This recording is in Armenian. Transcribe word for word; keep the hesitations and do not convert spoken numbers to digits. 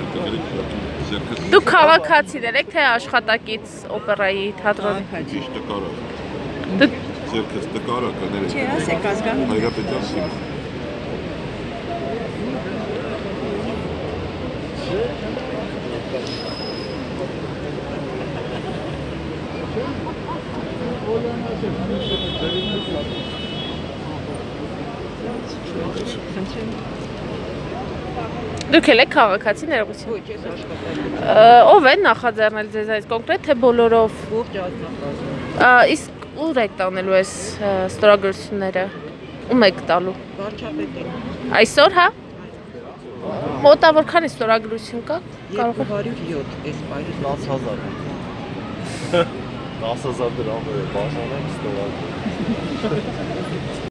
Դու քաղաքացիներ եք, թե աշխատակից օպերայի թատրոնի։ Ճիշտ կարա։ Ձերքս տկարա կներեք։ Չէ, ասեք ազգան։ Հայրապետյան սիմա։ Դուք էլ եք քաղաքացի ներողություն։ Ոչ, ես աշխատալու։ Ով է նախաձեռնել ձեզ այս կոնկրետ, թե բոլորով։ Ողջ ազնվազն։ Իսկ ուր եք տանելու այս ստորագրությունները։ Ում եք տալու։ Վարչապետին։ Այսօր, հա։ Մոտավոր քանի ստորագրություն կա։ երկու հարյուր յոթ այս բայրի տասը հազար։ տասը հազար դրամ է, բաժանենք ստորագրություն։